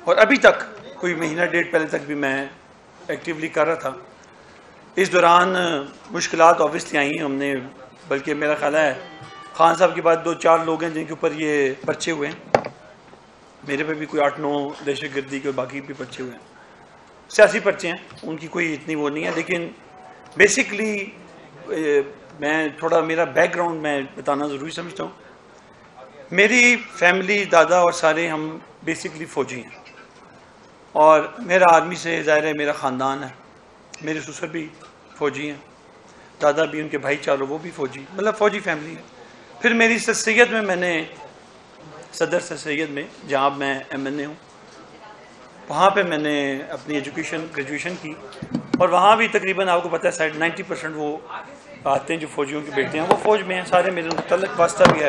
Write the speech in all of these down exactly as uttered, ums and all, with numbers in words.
اور ابھی تک کوئی مہینہ ڈیڑھ پہلے تک بھی میں ایکٹیولی کر رہا تھا. اس دوران مشکلات اوبیسلی آئیں ہم نے, بلکہ میرا خیال ہے خان صاحب کے بعد دو چار لوگ ہیں جن کے اوپر یہ پرچے ہوئے ہیں, میرے پہ بھی کوئی آٹھ نو دہشت گردی کے باقی بھی پرچے ہوئے ہیں, سیاسی پرچے ہیں, ان کی کوئی اتنی وہ نہیں ہے. لیکن بیسکلی میں تھوڑا میرا بیک گراؤنڈ میں بتانا ضروری سمجھتا ہوں. میری فیملی دادا اور سارے ہم بیسکلی فوجی ہیں, اور میرا آدمی سے ظاہر ہے میرا خاندان ہے. میرے سسر بھی فوجی ہیں, دادا بھی, ان کے بھائی چاروں وہ بھی فوجی, مطلب فوجی فیملی ہے. پھر میری سر سید میں میں نے صدر سر سید میں جہاں میں ایم این اے ہوں, وہاں پہ میں نے اپنی ایجوکیشن گریجویشن کی, اور وہاں بھی تقریباً آپ کو پتہ ہے سائڈ نائنٹی پرسینٹ وہ آتے ہیں جو فوجیوں کے بیٹے ہیں, وہ فوج میں ہیں سارے, میرے متعلق واسطہ بھی ہے.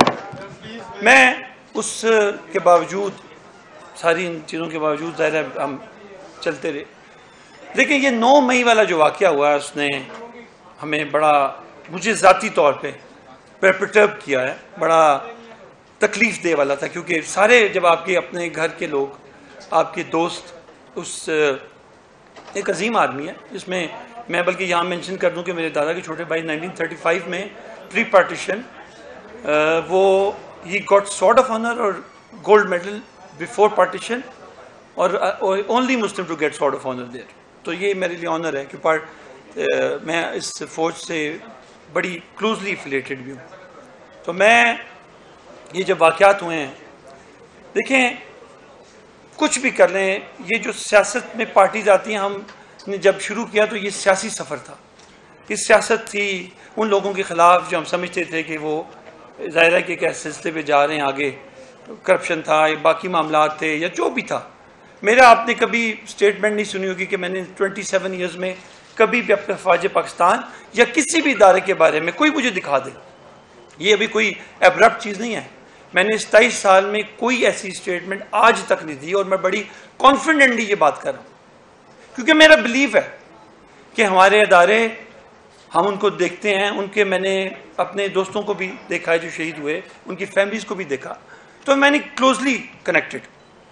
میں اس کے باوجود, ساری ان چیزوں کے باوجود ظاہر ہے ہم چلتے رہے. لیکن یہ نو مئی والا جو واقعہ ہوا ہے اس نے ہمیں بڑا, مجھے ذاتی طور پہ پرٹرب کیا ہے, بڑا تکلیف دہ والا تھا. کیونکہ سارے جب آپ کے اپنے گھر کے لوگ, آپ کے دوست, اس ایک عظیم آدمی ہے جس میں میں بلکہ یہاں مینشن کر دوں کہ میرے دادا کے چھوٹے بھائی نائنٹین تھرٹی فائیو میں پری پارٹیشن وہ ہی گاٹ سارڈ آف آنر اور گولڈ میڈل بفور پارٹیشن, اور only Muslim to get sword of honour there. تو یہ میرے لیے آنر ہے کہ پارٹ میں اس فوج سے بڑی کلوزلی افیلیٹڈ بھی ہوں. تو میں یہ جب واقعات ہوئے ہیں, دیکھیں کچھ بھی کر لیں, یہ جو سیاست میں پارٹیز آتی ہیں, ہم نے جب شروع کیا تو یہ سیاسی سفر تھا. یہ سیاست تھی ان لوگوں کے خلاف جو ہم سمجھتے تھے کہ وہ ظاہر ہے کہ ایک سلسلے پہ جا رہے ہیں آگے, کرپشن تھا یا باقی معاملات تھے یا جو بھی تھا. میرا آپ نے کبھی اسٹیٹمنٹ نہیں سنی ہوگی کہ میں نے ٹوئنٹی سیون ایئرز میں کبھی بھی اپنے فوج پاکستان یا کسی بھی ادارے کے بارے میں کوئی مجھے دکھا دے, یہ ابھی کوئی ایبرپٹ چیز نہیں ہے. میں نے ستائیس سال میں کوئی ایسی اسٹیٹمنٹ آج تک نہیں دی, اور میں بڑی کانفیڈنٹلی یہ بات کر رہا ہوں, کیونکہ میرا بلیف ہے کہ ہمارے ادارے, ہم ان کو دیکھتے ہیں, ان کے میں نے اپنے دوستوں کو بھی دیکھا ہے جو شہید ہوئے, ان کی فیملیز کو بھی دیکھا, تو میں نے کلوزلی کنیکٹڈ.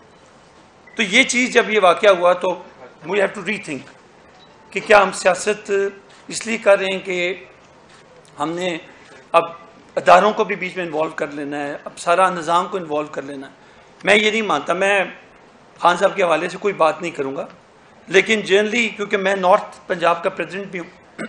تو یہ چیز جب یہ واقعہ ہوا تو we have to rethink کہ کیا ہم سیاست اس لیے کر رہے ہیں کہ ہم نے اب اداروں کو بھی بیچ میں انوالو کر لینا ہے, اب سارا نظام کو انوالو کر لینا ہے. میں یہ نہیں مانتا. میں خان صاحب کے حوالے سے کوئی بات نہیں کروں گا, لیکن جنرلی کیونکہ میں نارتھ پنجاب کا پریزیڈنٹ بھی ہوں,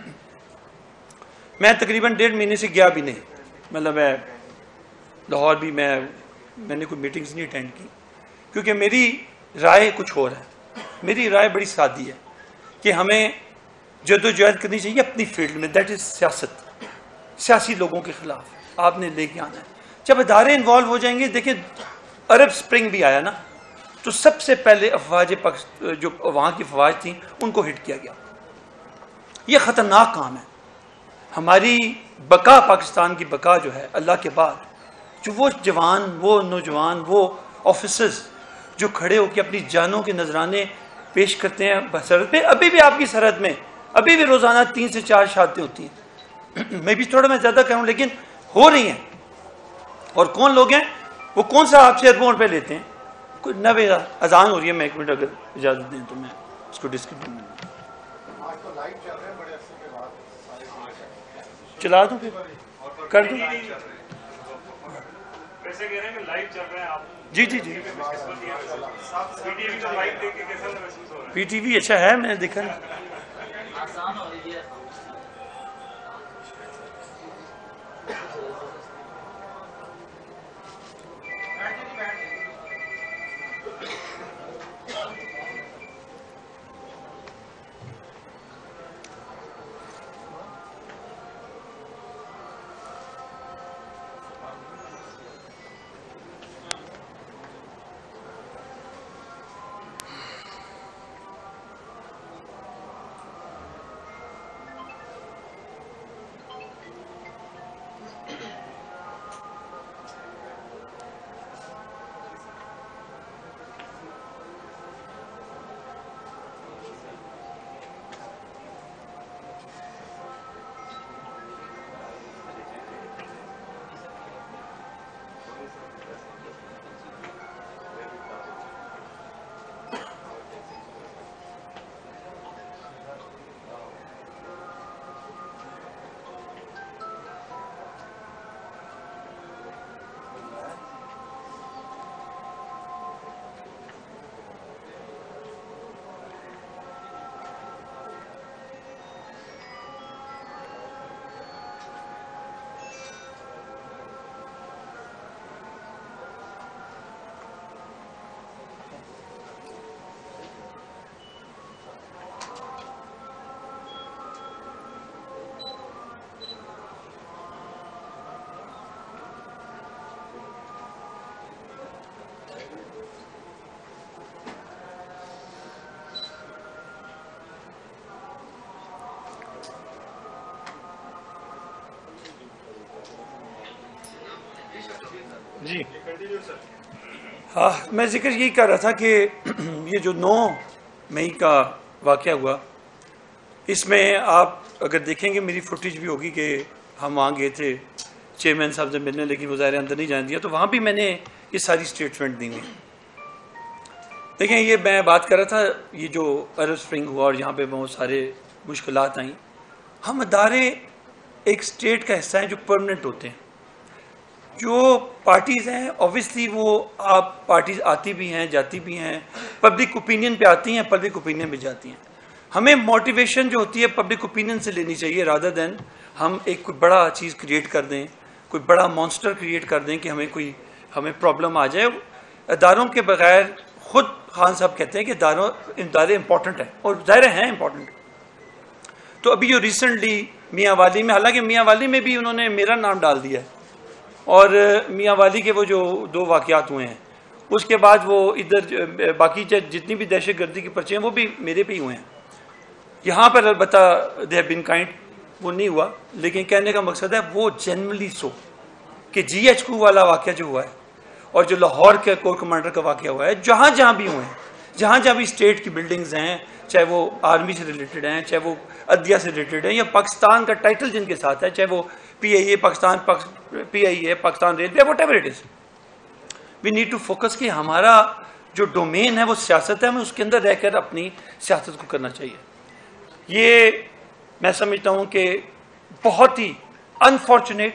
میں تقریباً ڈیڑھ مہینے سے گیا بھی نہیں. مطلب میں لاہور بھی میں میں نے کوئی میٹنگز نہیں اٹینڈ کی, کیونکہ میری رائے کچھ اور ہے. میری رائے بڑی سادی ہے کہ ہمیں جدوجہد کرنی چاہیے اپنی فیلڈ میں, دیٹ از سیاست. سیاسی لوگوں کے خلاف آپ نے لے کے آنا ہے. جب ادارے انوالو ہو جائیں گے, دیکھیں عرب سپرنگ بھی آیا نا, تو سب سے پہلے افواج جو وہاں کی افواج تھیں ان کو ہٹ کیا گیا. یہ خطرناک کام ہے. ہماری بقا, پاکستان کی بقا جو ہے اللہ کے بعد, جو وہ جوان, وہ نوجوان, وہ آفیسرز جو کھڑے ہو کے اپنی جانوں کے نذرانے پیش کرتے ہیں سرحد پہ, ابھی بھی آپ کی سرحد میں ابھی بھی روزانہ تین سے چار شہادتیں ہوتی ہیں. میں بھی تھوڑا میں زیادہ کہوں لیکن ہو رہی ہیں. اور کون لوگ ہیں وہ, کون سا آپ سے اربوں روپے لیتے ہیں؟ کوئی نوے اذان ہو رہی ہے, میں ایک منٹ اگر اجازت دیں تو میں اس کو ڈسکرپشن چلا دوں, پھر کر دوں. جی جی جی پی ٹی وی اچھا ہے, میں نے دیکھا نہیں. جی ہاں میں ذکر یہی کر رہا تھا کہ یہ جو نو مئی کا واقعہ ہوا اس میں آپ اگر دیکھیں گے میری فوٹیج بھی ہوگی کہ ہم وہاں گئے تھے چیئرمین صاحب سے ملنے لیکن وہ ظاہر اندر نہیں جان دیا تو وہاں بھی میں نے یہ ساری اسٹیٹمنٹ دی ہوئی. دیکھیں یہ میں بات کر رہا تھا یہ جو عرب اسپرنگ ہوا اور یہاں پہ بہت سارے مشکلات آئیں. ہم ادارے ایک اسٹیٹ کا حصہ ہیں جو پرمننٹ ہوتے ہیں. جو پارٹیز ہیں اوبیسلی وہ آپ پارٹیز آتی بھی ہیں جاتی بھی ہیں پبلک اوپینین پہ آتی ہیں پبلک اوپینین پہ جاتی ہیں. ہمیں موٹیویشن جو ہوتی ہے پبلک اوپینین سے لینی چاہیے رادر دین ہم ایک کوئی بڑا چیز کریٹ کر دیں کوئی بڑا مانسٹر کریٹ کر دیں کہ ہمیں کوئی ہمیں پرابلم آ جائے. اداروں کے بغیر خود خان صاحب کہتے ہیں کہ اداروں ادارے امپورٹنٹ ہیں اور ظاہر ہیں امپورٹنٹ. تو ابھی جو ریسنٹلی میاں والی میں حالانکہ میاں والی میں بھی انہوں نے میرا نام ڈال دیا ہے اور میاں والی کے وہ جو دو واقعات ہوئے ہیں اس کے بعد وہ ادھر باقی جتنی بھی دہشت گردی کی پرچے ہیں وہ بھی میرے پہ ہی ہوئے ہیں. یہاں پر البتہ دے ہیو بین کائنڈ وہ نہیں ہوا لیکن کہنے کا مقصد ہے وہ جنرلی سو کہ جی ایچ کو والا واقعہ جو ہوا ہے اور جو لاہور کے کور کمانڈر کا واقعہ ہوا ہے جہاں جہاں بھی ہوئے ہیں جہاں جہاں بھی اسٹیٹ کی بلڈنگز ہیں چاہے وہ آرمی سے ریلیٹڈ ہیں چاہے وہ عدلیہ سے ریلیٹڈ ہیں یا پاکستان کا ٹائٹل جن کے ساتھ ہے چاہے وہ P I A Pakistan P I A Pakistan railway whatever it is we need to focus کہ ہمارا جو ڈومین ہے وہ سیاست ہے ہمیں اس کے اندر رہ کر اپنی سیاست کو کرنا چاہیے. یہ میں سمجھتا ہوں کہ بہت ہی انفارچونیٹ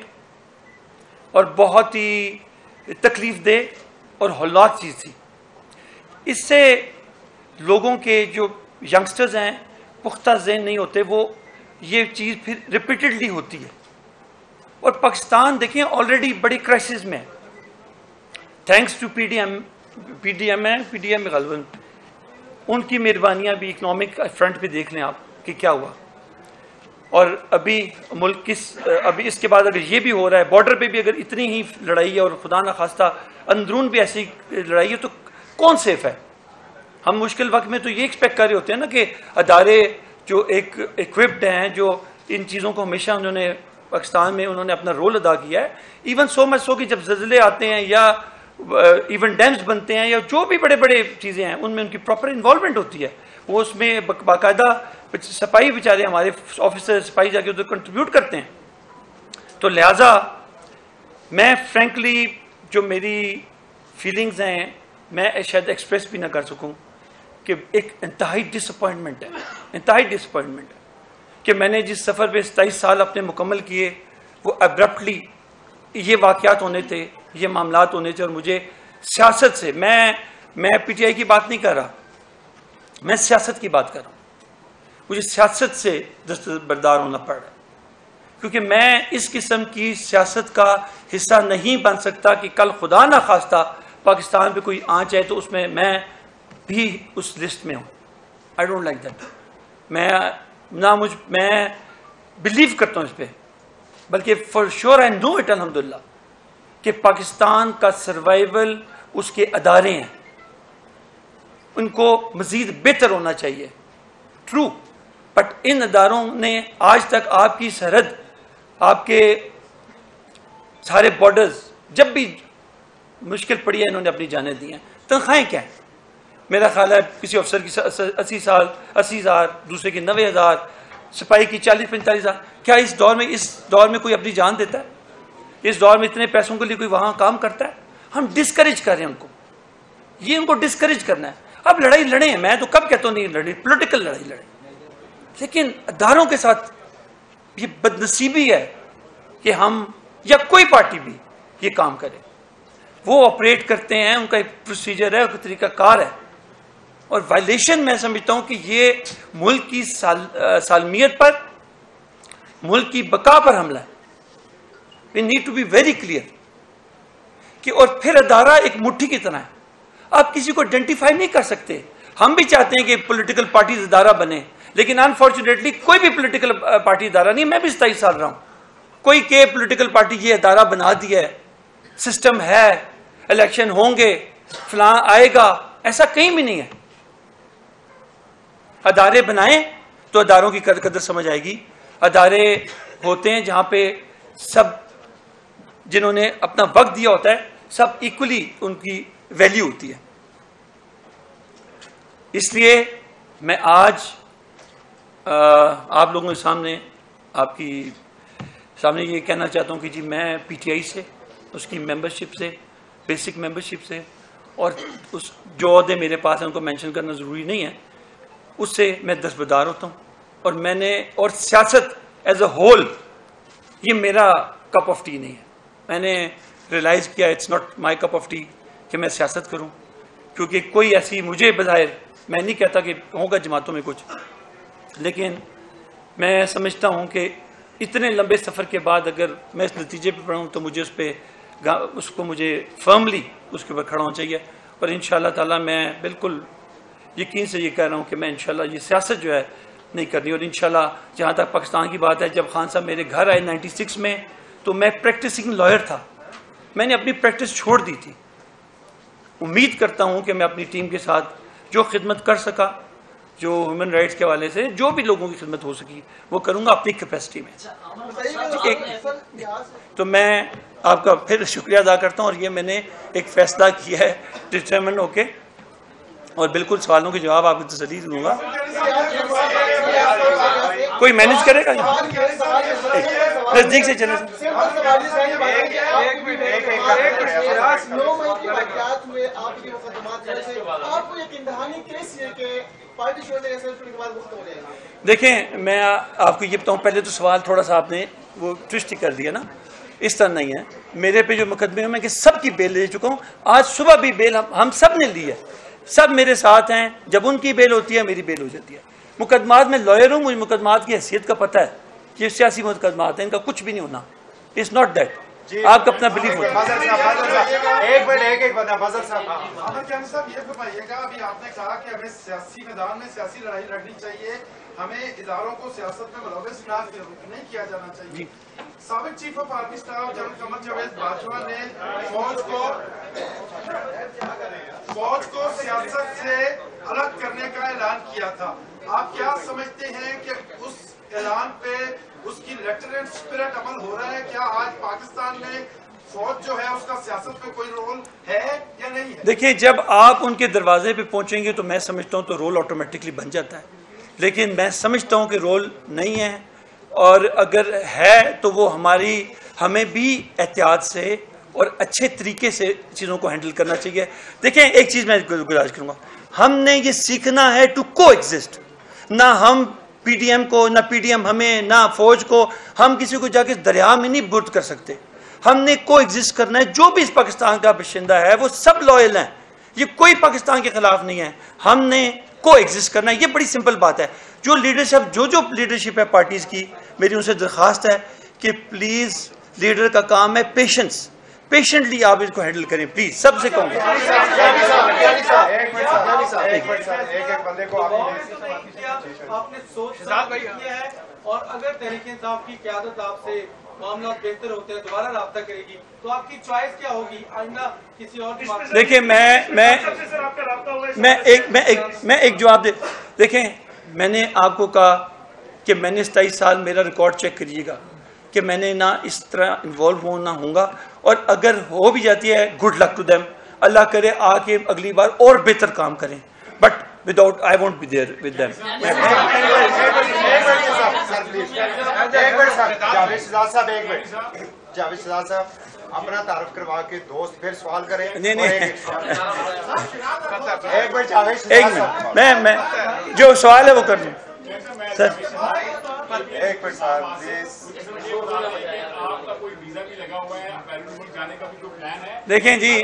اور بہت ہی تکلیف دہ اور ہولناک چیز تھی. اس سے لوگوں کے جو ینگسٹرز ہیں پختہ ذہن نہیں ہوتے وہ یہ چیز پھر ریپیٹڈلی ہوتی ہے اور پاکستان دیکھیں آلریڈی بڑی کرائسس میں ہے. Thanks to P D M P D M ہے پی ڈی ایم غالباً ان کی مہربانیاں بھی اکنامک فرنٹ پہ دیکھ لیں آپ کہ کیا ہوا. اور ابھی ملک کس ابھی اس کے بعد اگر یہ بھی ہو رہا ہے بارڈر پہ بھی اگر اتنی ہی لڑائی ہے اور خدا نخواستہ اندرون بھی ایسی لڑائی ہے تو کون سیف ہے. ہم مشکل وقت میں تو یہ ایکسپیکٹ کر رہے ہوتے ہیں نا کہ ادارے جو ایک ایکوپڈ ہیں جو ان چیزوں کو ہمیشہ انہوں نے پاکستان میں انہوں نے اپنا رول ادا کیا ہے. ایون سو مچ سو کہ جب زلزلے آتے ہیں یا ایون ڈیمز بنتے ہیں یا جو بھی بڑے بڑے چیزیں ہیں ان میں ان کی پراپر انوالومنٹ ہوتی ہے. وہ اس میں باقاعدہ سپاہی بیچارے ہمارے آفیسر سپاہی جا کے ادھر کنٹریبیوٹ کرتے ہیں. تو لہٰذا میں فرینکلی جو میری فیلنگز ہیں میں شاید ایکسپریس بھی نہ کر سکوں کہ ایک انتہائی ڈس اپوائنٹمنٹ ہے انتہائی ڈس اپوائنٹمنٹ ہے کہ میں نے جس سفر پہ ستائیس سال اپنے مکمل کیے وہ ابرپٹلی یہ واقعات ہونے تھے یہ معاملات ہونے تھے اور مجھے سیاست سے میں میں پی ٹی آئی کی بات نہیں کر رہا میں سیاست کی بات کر رہا ہوں. مجھے سیاست سے دستبردار ہونا پڑ رہا ہے کیونکہ میں اس قسم کی سیاست کا حصہ نہیں بن سکتا کہ کل خدا نہ خواستہ پاکستان پہ کوئی آنچ ہے تو اس میں میں بھی اس لسٹ میں ہوں. I don't like that. میں نہ مجھ میں بلیو کرتا ہوں اس پہ بلکہ for sure I know it الحمدللہ کہ پاکستان کا سروائیول اس کے ادارے ہیں ان کو مزید بہتر ہونا چاہیے. ٹرو بٹ ان اداروں نے آج تک آپ کی سرحد آپ کے سارے بارڈرز جب بھی مشکل پڑی ہے انہوں نے اپنی جانیں دی ہیں. تنخواہیں کیا ہیں؟ میرا خیال ہے کسی افسر کی اسی سال اسی ہزار دوسرے کی نوے ہزار سپاہی کی چالیس پینتالیس ہزار. کیا اس دور میں اس دور میں کوئی اپنی جان دیتا ہے؟ اس دور میں اتنے پیسوں کے لیے کوئی وہاں کام کرتا ہے؟ ہم ڈسکریج کر رہے ہیں ان کو. یہ ان کو ڈسکریج کرنا ہے. اب لڑائی لڑیں میں تو کب کہتا ہوں نہیں لڑیں پولیٹیکل لڑائی لڑیں لیکن اداروں کے ساتھ یہ بدنصیبی ہے کہ ہم یا کوئی پارٹی بھی یہ کام کرے. وہ آپریٹ کرتے ہیں ان کا ایک پروسیجر ہے ایک طریقہ کار ہے اور وائلیشن میں سمجھتا ہوں کہ یہ ملک کی سال سالمیت پر ملک کی بقا پر حملہ ہے. We need to be very clear کہ اور پھر ادارہ ایک مٹھی کی طرح ہے. آپ کسی کو آئیڈینٹیفائی نہیں کر سکتے. ہم بھی چاہتے ہیں کہ پولیٹیکل پارٹیز ادارہ بنے لیکن انفارچونیٹلی کوئی بھی پولیٹیکل پارٹی ادارہ نہیں. میں بھی ستائیس سال رہا ہوں. کوئی کہ پولیٹیکل پارٹی یہ ادارہ بنا دیا ہے سسٹم ہے الیکشن ہوں گے فلاں آئے گا ایسا کہیں بھی نہیں ہے. ادارے بنائیں تو اداروں کی قدر سمجھ آئے گی. ادارے ہوتے ہیں جہاں پہ سب جنہوں نے اپنا وقت دیا ہوتا ہے سب ایکولی ان کی ویلیو ہوتی ہے. اس لیے میں آج آپ لوگوں کے سامنے آپ کی سامنے یہ کہنا چاہتا ہوں کہ جی میں پی ٹی آئی سے اس کی ممبرشپ سے بیسک ممبرشپ سے اور اس جو عہدے میرے پاس ہیں ان کو مینشن کرنا ضروری نہیں ہے اس سے میں دستبردار ہوتا ہوں. اور میں نے اور سیاست ایز اے ہول یہ میرا کپ آف ٹی نہیں ہے. میں نے ریئلائز کیا it's not my cup of tea کہ میں سیاست کروں, کیونکہ کوئی ایسی مجھے بظاہر میں نہیں کہتا کہ ہوگا جماعتوں میں کچھ, لیکن میں سمجھتا ہوں کہ اتنے لمبے سفر کے بعد اگر میں اس نتیجے پہ پڑھوں تو مجھے اس پہ اس کو مجھے فرملی اس کے اوپر کھڑا ہونا چاہیے. اور ان شاء اللہ تعالیٰ میں بالکل یقین سے یہ کہہ رہا ہوں کہ میں انشاءاللہ یہ سیاست جو ہے نہیں کرنی. اور انشاءاللہ جہاں تک پاکستان کی بات ہے, جب خان صاحب میرے گھر آئے نائنٹی سکس میں تو میں پریکٹسنگ لائر تھا, میں نے اپنی پریکٹس چھوڑ دی تھی. امید کرتا ہوں کہ میں اپنی ٹیم کے ساتھ جو خدمت کر سکا, جو ہیومن رائٹس کے حوالے سے جو بھی لوگوں کی خدمت ہو سکی وہ کروں گا اپنی کیپیسٹی میں. تو میں آپ کا پھر شکریہ ادا کرتا ہوں, اور یہ میں نے ایک فیصلہ کیا ہے ڈٹرمن ہو کے, اور بالکل سوالوں کے جواب آپ کو تسلی دوں گا. کوئی مینج کرے گا نزدیک سے چلے. دیکھیں میں آپ کو یہ بتاؤں, پہلے تو سوال تھوڑا سا آپ نے وہ ٹوسٹ کر دیا نا, اس طرح نہیں ہے. میرے پہ جو مقدمے ہیں میں کہ سب کی بیل لے چکا ہوں, آج صبح بھی بیل ہم سب نے لی ہے, سب میرے ساتھ ہیں. جب ان کی بیل ہوتی ہے میری بیل ہو جاتی ہے. مقدمات میں لائر ہوں, مجھے مقدمات کی حیثیت کا پتہ ہے. یہ سیاسی مقدمات ہیں, ان کا کچھ بھی نہیں ہونا. It's not that. آپ کا اپنا بلیف ہوتا ہے. ایک منٹ ایک ایک بندہ فضل صاحب صاحب یہ فرمائیے گا, ابھی آپ نے کہا کہ ہمیں سیاسی میدان میں سیاسی لڑائی لڑنی چاہیے, ہمیں اداروں کو سیاست میں ملوث نہیں کیا جانا چاہیے. سابق chief of army staff general Qamar Javed Bajwa نے فوج کو فوج کو سیاست سے الگ کرنے کا اعلان کیا تھا. آپ کیا سمجھتے ہیں کہ اس اعلان پہ اس کی لیٹرنٹ اسپرٹ عمل ہو رہا ہے؟ کیا آج پاکستان میں فوج جو ہے اس کا سیاست پہ کوئی رول ہے یا نہیں ہے؟ دیکھیں, جب آپ ان کے دروازے پہ پہنچیں گے تو میں سمجھتا ہوں تو رول آٹومیٹکلی بن جاتا ہے, لیکن میں سمجھتا ہوں کہ رول نہیں ہے, اور اگر ہے تو وہ ہماری ہمیں بھی احتیاط سے اور اچھے طریقے سے چیزوں کو ہینڈل کرنا چاہیے. دیکھیں ایک چیز میں گزارش کروں گا, ہم نے یہ سیکھنا ہے ٹو کو ایگزسٹ. نہ ہم پی ڈی ایم کو, نہ پی ڈی ایم ہمیں, نہ فوج کو, ہم کسی کو جا کے دریا میں نہیں برد کر سکتے. ہم نے کو ایگزسٹ کرنا ہے. جو بھی اس پاکستان کا باشندہ ہے وہ سب لائل ہیں, یہ کوئی پاکستان کے خلاف نہیں ہے. ہم نے کو ایگزسٹ کرنا ہے, یہ بڑی سمپل بات ہے. جو لیڈرشپ جو جو لیڈرشپ ہے پارٹیز کی, میری ان سے درخواست ہے کہ پلیز لیڈر کا کام ہے پیشنس, پیشنٹلی آپ اس کو ہینڈل کریں پلیز. سب سے کہوں گا آپ نے سوچ کیا ہے, اور اگر تحریک انصاف کی قیادت آپ سے معاملات بہتر ہوتے ہیں دوبارہ رابطہ کرے گی تو آپ کی چوائس کیا ہوگی آئندہ کسی اور؟ دیکھیں میں میں میں ایک میں ایک میں ایک جواب دے. دیکھیں میں نے آپ کو کہا کہ میں نے ستائیس سال میرا ریکارڈ چیک کریے گا کہ میں نے نہ اس طرح انوالو ہوں نہ ہوں گا, اور اگر ہو بھی جاتی ہے گڈ لک ٹو دیم, اللہ کرے آ کے اگلی بار اور بہتر کام کریں, but without I won't be there with them. Javed Shahzad صاحب ایک منٹ, جاوید شہزاد صاحب اپنا تعارف کروا کے دوست پھر سوال کریں. نہیں نہیں ایک منٹ جاوید ایک منٹ میں میں جو سوال ہے وہ کر دوں سر. ایک منٹ صاحب پلیز. دیکھیں جی,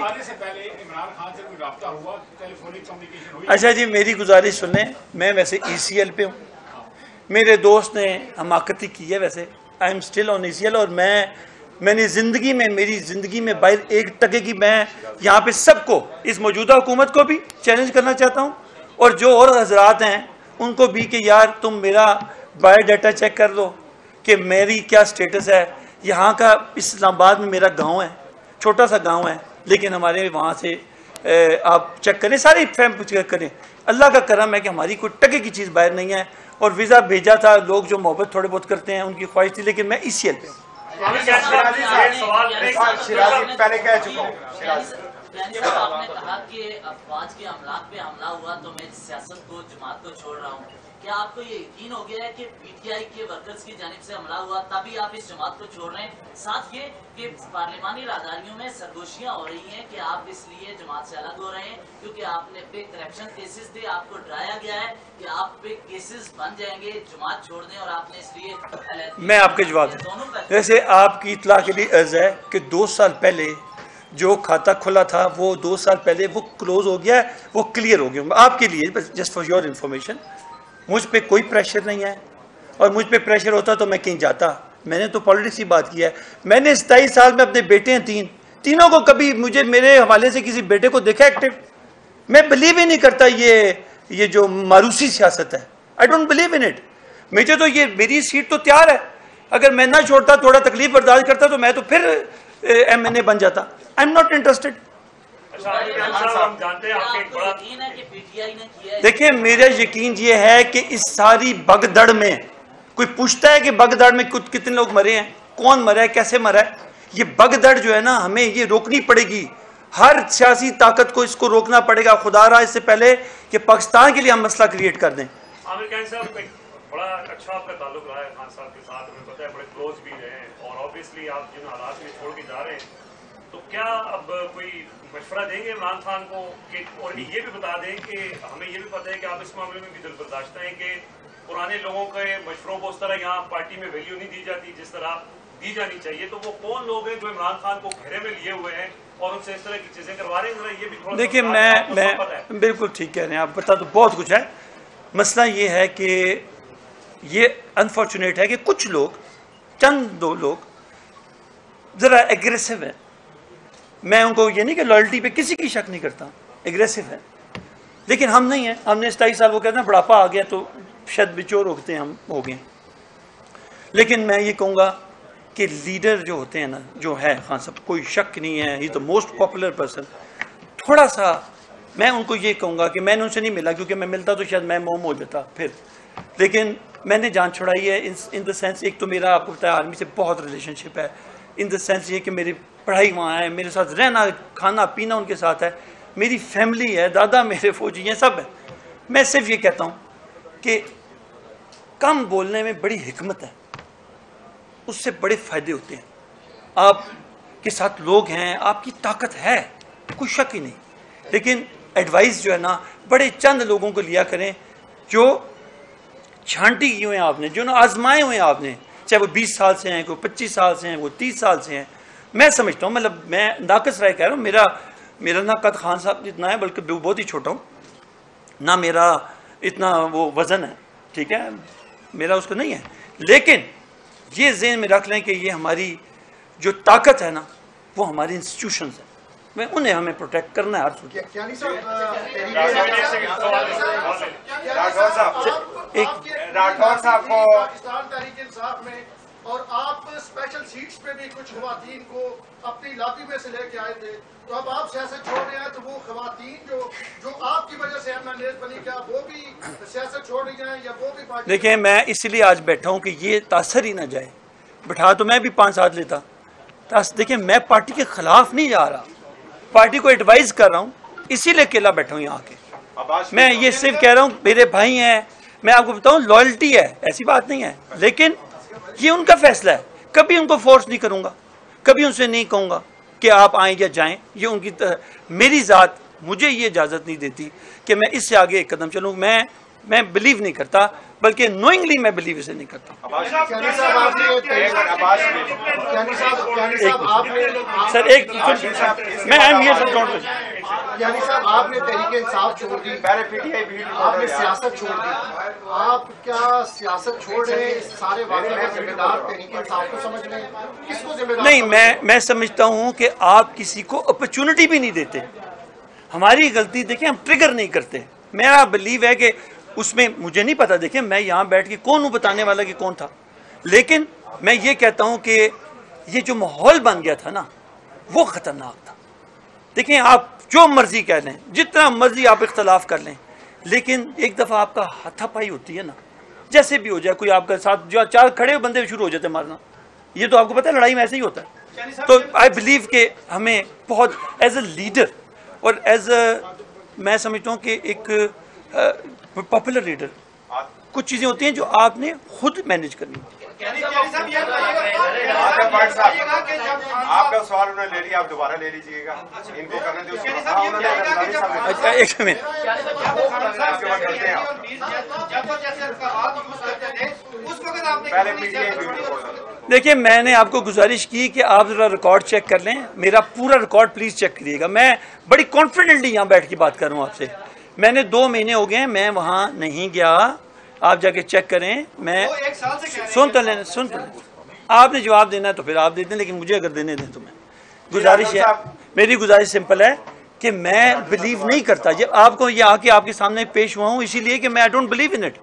اچھا جی میری گزارش سن لیں. میں ویسے ای سی ایل پہ ہوں, میرے دوست نے حماقتی کی ہے, ویسے I am still on E C L, اور میں میں نے زندگی میں میری زندگی میں باہر ایک ٹکے کی میں یہاں پہ سب کو, اس موجودہ حکومت کو بھی چیلنج کرنا چاہتا ہوں, اور جو اور حضرات ہیں ان کو بھی کہ یار تم میرا بایو ڈیٹا چیک کر لو کہ میری کیا سٹیٹس ہے. یہاں کا اسلام آباد میں میرا گاؤں ہے, چھوٹا سا گاؤں ہے, لیکن ہمارے وہاں سے آپ چیک کریں, ساری فیم چیک کریں. اللہ کا کرم ہے کہ ہماری کوئی ٹکے کی چیز باہر نہیں ہے, اور ویزا بھیجا تھا, لوگ جو محبت تھوڑے بہت کرتے ہیں ان کی خواہش تھی, لیکن میں ای سی ایل پہ ہوں. शिराजी पहले कह चुका हूँ। यानी साहब आपने कहा कि अफवाज के अमलाक पे हमला हुआ तो मैं सियासत को जमात को छोड़ रहा हूँ, क्या आपको ये यकीन हो गया है कि पीटीआई के वर्कर्स की जानिब से हमला हुआ तभी आप इस जमात को छोड़ रहे हैं? साथ ये कि पार्लिमानी राहदारियों में सरगोशियां हो रही हैं कि आप इसलिए जमात से अलग हो रहे हैं क्योंकि आपने पे करप्शन केसेस थे, आपको डराया गया है कि आप पे केसेस बन जाएंगे, जमात छोड़ दें, और आपने इसलिए। मैं आपके जवाब वैसे आपकी इतला के लिए अर्ज है कि दो साल पहले जो खाता खुला था वो दो साल पहले वो क्लोज हो गया है, वो क्लियर हो गया। आपके लिए जस्ट फॉर योर इन्फॉर्मेशन, मुझ पे कोई प्रेशर नहीं है, और मुझ पे प्रेशर होता तो मैं कहीं जाता। मैंने तो पॉलिटिक्स की बात किया है। मैंने सताईस साल में अपने बेटे हैं तीन, तीनों को कभी मुझे मेरे हवाले से किसी बेटे को देखा एक्टिव? मैं बिलीव ही नहीं करता ये ये जो मारूसी सियासत है। I don't believe in it. मुझे तो ये मेरी सीट तो तैयार है, अगर मैं ना छोड़ता, थोड़ा तकलीफ बर्दाश्त करता तो मैं तो फिर एम एन ए बन जाता। I am not interested. देखिए मेरा यकीन ये है कि इस सारी भगदड़ में कोई पूछता है कि भगदड़ में कुछ कितने लोग मरे हैं, कौन मरा है, कैसे मरा है? ये भगदड़ जो है ना, हमें ये रोकनी पड़ेगी। हर सियासी ताकत को इसको रोकना पड़ेगा। खुदा रहा इससे पहले कि पाकिस्तान के लिए हम मसला क्रिएट कर दें। आमिर खान साहब, बड़ा अच्छा आपका ताल्लुक रहा है खान साहब के साथ, हमें पता है, बड़े क्लोज भी रहे हैं, और ऑब्वियसली आप जिन हालात में छोड़ के जा रहे हैं, तो क्या अब कोई मशवरा देंगे इमरान खान को कि, और ये भी बता दें कि हमें ये भी पता है कि आप इस मामले में भी दिल बर्दाश्त हैं कि पुराने लोगों के मशवरों को उस तरह यहाँ पार्टी में वैल्यू नहीं दी जाती जिस तरह दी जानी चाहिए, तो वो कौन लोग हैं जो इमरान खान को घेरे में लिए हुए हैं और उनसे इस तरह की चीजें करवा रहे हैं? ये भी थोड़ा देखिए, मैं मैं बिल्कुल ठीक कह रहे हैं आप, बता तो बहुत कुछ है। मसला ये है कि ये अनफॉर्चुनेट है कि कुछ लोग, चंद दो लोग ज़रा एग्रेसिव है। मैं उनको ये नहीं कि लॉयल्टी पे किसी की शक नहीं करता, एग्रेसिव है, लेकिन हम नहीं हैं। हमने सताईस साल, वो कहते हैं बुढ़ापा आ गया तो शायद बिचोर होते हैं, हम हो गए। लेकिन मैं ये कहूँगा कि लीडर जो होते हैं ना, जो है खान साहब, कोई शक नहीं है, he the most popular person. थोड़ा सा मैं उनको ये कहूँगा कि मैंने उनसे नहीं मिला, क्योंकि मैं मिलता तो शायद मैं मोम हो जाता फिर, लेकिन मैंने जान छुड़ाई है इन द सेंस, एक तो मेरा आपको पता है आर्मी से बहुत रिलेशनशिप है, इन द सेंस ये कि मेरी पढ़ाई वहाँ है, मेरे साथ रहना खाना पीना उनके साथ है, मेरी फैमिली है, दादा मेरे फौजी हैं, सब है। मैं सिर्फ ये कहता हूँ कि कम बोलने में बड़ी हिकमत है, उससे बड़े फ़ायदे होते हैं। आपके साथ लोग हैं, आपकी ताकत है, कोई शक ही नहीं, लेकिन एडवाइस जो है ना, बड़े चंद लोगों को लिया करें जो छांटी की हुए हैं आपने, जो ना आजमाए हुए हैं आपने, चाहे वो बीस साल से हैं, कोई पच्चीस साल से हैं, वो तीस साल से हैं। मैं समझता हूँ, मतलब मैं नाकस राय कह रहा हूँ, मेरा मेरा ना कद खान साहब जितना है, बल्कि बहुत ही छोटा हूँ ना, मेरा इतना वो वज़न है, ठीक है, मेरा उसको नहीं है, लेकिन ये ज़हन में रख लें कि ये हमारी जो ताकत है ना, वो हमारी इंस्टीट्यूशंस हैं, मैं उन्हें हमें प्रोटेक्ट करना है हर सूरत। राठौर साहब को पाकिस्तान तहरीक इंसाफ में, और आप स्पेशल सीट्स पे भी कुछ खवातीन को अपनी इलाके में से लेके आए थे, तो अब आप सियासत छोड़ रहे हैं, तो वो खवातीन जो जो आपकी वजह से एम एन ए बनी, क्या वो भी सियासत छोड़ रही हैं, या वो भी पार्टी? देखिए, मैं इसलिए आज बैठा हूँ कि ये तासर ही ना जाए। बैठा तो मैं भी पाँच साथ लेता। देखिए, मैं पार्टी के खिलाफ नहीं जा रहा, पार्टी को एडवाइस कर रहा हूँ, इसीलिए अकेला बैठा हूँ यहाँ के। मैं ये सिर्फ कह रहा हूँ, मेरे भाई हैं, मैं आपको बताऊँ, लॉयल्टी है, ऐसी बात नहीं है, लेकिन ये उनका फैसला है। कभी उनको फोर्स नहीं करूँगा, कभी उनसे नहीं कहूँगा कि आप आएँ या जाएँ, ये उनकी मेरी ज़ात मुझे ये इजाज़त नहीं देती कि मैं इससे आगे एक कदम चलूँ। मैं मैं बिलीव नहीं करता, बल्कि नोइंगली मैं बिलीव इसे नहीं करता। सर एक मैं I am here sir, don't यानी साहब, आपने तहरीक इंसाफ छोड़ दी, पहले पीटीआई भी आपने सियासत छोड़ दी, आप क्या सियासत छोड़ रहे हैं? सारे वाक़े में जिम्मेदार तहरीक इंसाफ को समझ रहे हैं, किसको जिम्मेदार? नहीं, मैं मैं समझता हूँ कि आप किसी को अपॉर्चुनिटी भी नहीं देते। हमारी गलती देखिए, हम ट्रिगर नहीं करते। मेरा बिलीव है कि उसमें मुझे नहीं पता, देखिए मैं यहाँ बैठ के कौन हूँ बताने वाला कि कौन था, लेकिन मैं ये कहता हूँ कि ये जो माहौल बन गया था ना, वो ख़तरनाक था। देखिए, आप जो मर्जी कह लें, जितना मर्जी आप इख्तलाफ कर लें, लेकिन एक दफ़ा आपका हाथापाई होती है ना, जैसे भी हो जाए, कोई आपके साथ जो चार खड़े हुए बंदे शुरू हो जाते मारना, یہ تو آپ کو پتہ ہے لڑائی میں ایسے ہی ہوتا ہے. تو آئی بلیو کہ ہمیں بہت ایز اے لیڈر اور ایز اے میں سمجھتا ہوں کہ ایک پاپولر لیڈر کچھ چیزیں ہوتی ہیں جو آپ نے خود مینیج کرنی ہوتی ہیں. آپ کا سوال انہوں نے لے لیا, آپ دوبارہ لے لیجیے گا, ان کو کرنے دیں. ایک منٹ, دیکھیے میں نے آپ کو گزارش کی کہ آپ ذرا ریکارڈ چیک کر لیں, میرا پورا ریکارڈ پلیز چیک کریے گا. میں بڑی کانفیڈنٹلی یہاں بیٹھ کے بات کر رہا ہوں آپ سے. میں نے دو مہینے ہو گئے ہیں میں وہاں نہیں گیا, آپ جا کے چیک کریں. میں سن تو لیں سن تو لیں آپ نے جواب دینا ہے تو پھر آپ دے دیں, لیکن مجھے اگر دینے دیں تو میں گزارش ہے, میری گزارش سمپل ہے کہ میں بلیو نہیں کرتا جب آپ کو یہ آ کے آپ کے سامنے پیش ہوا ہوں, اسی لیے کہ میں I don't believe in it.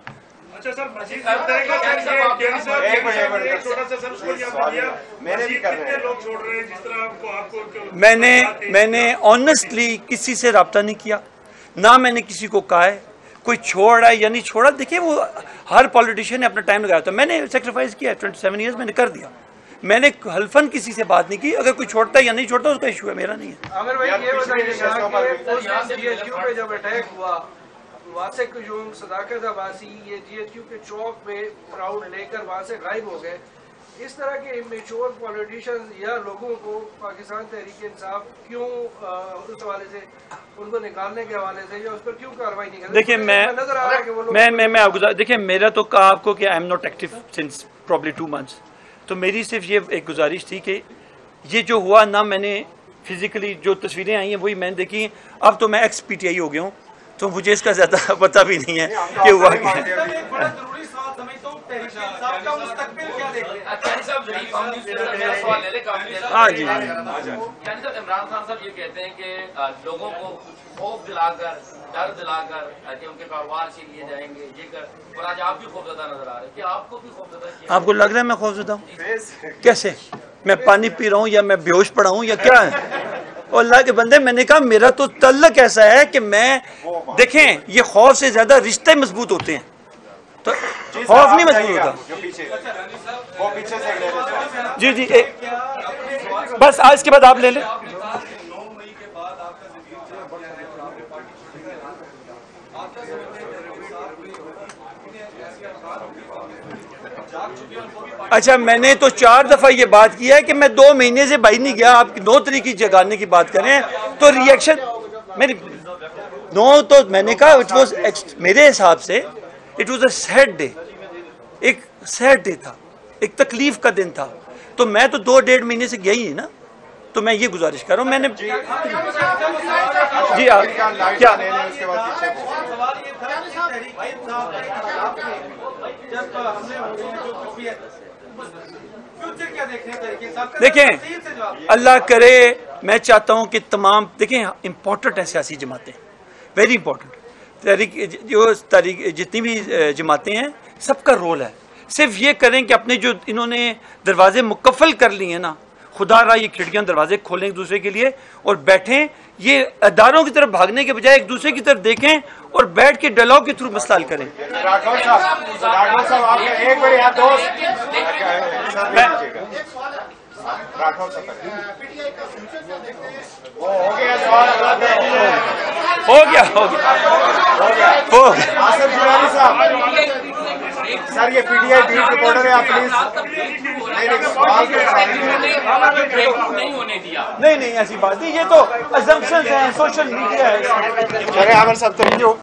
میں نے میں نے آنیسٹلی کسی سے رابطہ نہیں کیا, نہ میں نے کسی کو کہا ہے کوئی چھوڑا ہے یا نہیں چھوڑا. دیکھیں وہ ہر پولیٹیشین نے اپنا ٹائم لگایا تھا, میں نے سیکریفائز کیا ہے ٹوئنٹی سیون ایئرز میں نے کر دیا. میں نے حلفاً کسی سے بات نہیں کی, اگر کوئی چھوڑتا ہے یا نہیں چھوڑتا اس کا ایشو ہے, میرا نہیں ہے. اگر بھائی یہ بتائیے گا کہ جی ایچ کیو پہ جب اٹیک ہوا, واسق قیوم, صداقت عباسی, یہ جی ایچ کیو کے چوک پہ کراؤڈ لے کر وہاں سے غائب ہو گئے, اس طرح کے میچور پولیٹیشین یا لوگوں کو پاکستان تحریک انصاف کیوں اس حوالے سے ان کو نکالنے کے حوالے سے یا اس پر کیوں کارروائی نہیں کرتے؟ دیکھیں میں میں میں میں آپ کو دیکھیں میرا تو کہا آپ کو کہ I am not active since probably two months, تو میری صرف یہ ایک گزارش تھی کہ یہ جو ہوا نہ میں نے فزیکلی جو تصویریں آئی ہیں وہی میں نے دیکھی. اب تو میں ایکس پی ٹی آئی ہو گیا ہوں تو مجھے اس کا زیادہ پتہ بھی نہیں ہے کہ ہوا کیا ہے. ہاں جی عمران خان صاحب یہ کہتے ہیں کہ لوگوں کو خوف دلا کر ڈر دلا کر کہ ان کے کاروبار چھین لیے جائیں گے, یہ کر, اور آج آپ بھی خوفزدہ نظر آ رہے ہیں. کیا آپ کو بھی خوفزدہ کیا؟ آپ کو لگ رہا ہے میں خوفزدہ ہوں؟ کیسے؟ میں پانی پی رہا ہوں یا میں بیہوش پڑا ہوں یا کیا ہے؟ اور اللہ کے بندے میں نے کہا میرا تو تعلق ایسا ہے کہ میں دیکھیں یہ خوف سے زیادہ رشتے مضبوط ہوتے ہیں, تو خوف نہیں مضبوط ہوتا. جی جی بس آج کے بعد آپ لے لیں. اچھا میں نے تو چار دفعہ یہ بات کی ہے کہ میں دو مہینے سے باہر نہیں گیا, آپ نو تاریخ کی جگانے کی بات کریں تو ریئیکشن میری نو, تو میں نے کہا اٹ واز میرے حساب سے it was a sad day, ایک سیڈ ڈے تھا, ایک تکلیف کا دن تھا, تو میں تو دو ڈیڑھ مہینے سے گیا ہی نا, تو میں یہ گزارش کر رہا ہوں. میں نے جی آپ کیا دیکھیں اللہ کرے, میں چاہتا ہوں کہ تمام دیکھیں امپورٹنٹ ہیں سیاسی جماعتیں, ویری امپورٹنٹ. تحریک جو تحریک جتنی بھی جماعتیں ہیں سب کا رول ہے, صرف یہ کریں کہ اپنے جو انہوں نے دروازے مکفل کر لیے ہیں نا, خدا را یہ کھڑکیاں دروازے کھولیں ایک دوسرے کے لیے اور بیٹھیں, یہ اداروں کی طرف بھاگنے کے بجائے ایک دوسرے کی طرف دیکھیں اور بیٹھ کے ڈائلاگ کے تھرو مسئلہ حل کریں. ہو گیا ہو گیا سر یہ P T I beat reporter ہے, آپ پلیز نہیں نہیں ایسی بات نہیں, یہ تو assumptions ہیں, سوشل میڈیا ہے. عامر صاحب تو